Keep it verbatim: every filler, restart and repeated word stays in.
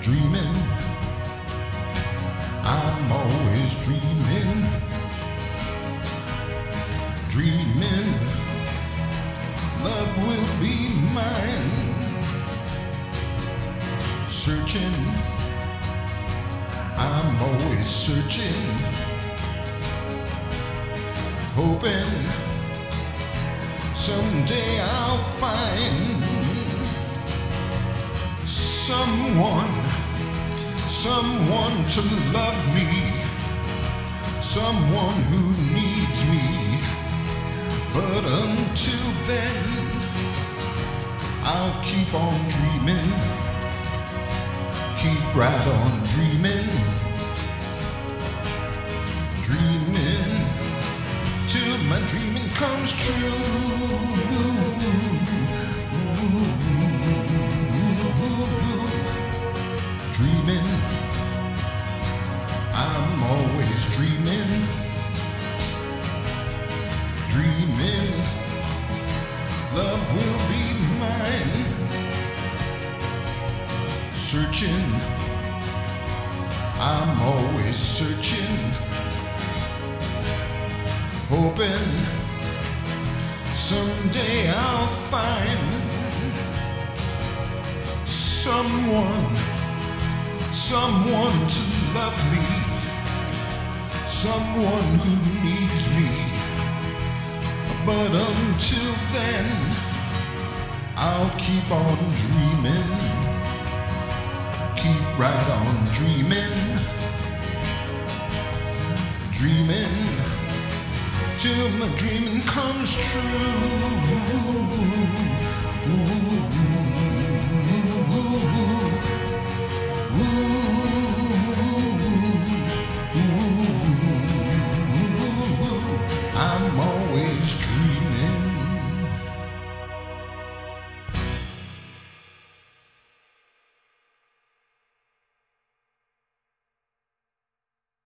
dreaming. I'm always dreaming, dreaming. Love will be mine. Searching, I'm always searching, hoping someday I'll find someone, someone to love me, someone who needs me. But until then, I'll keep on dreaming, keep right on dreaming, dreaming till my dreaming comes true. Dreaming, I'm always dreaming, dreaming, love will be mine. Searching, I'm always searching, hoping someday I'll find someone, someone to love me, someone who needs me. But until then, I'll keep on dreaming, keep right on dreaming, dreaming till my dreaming comes true.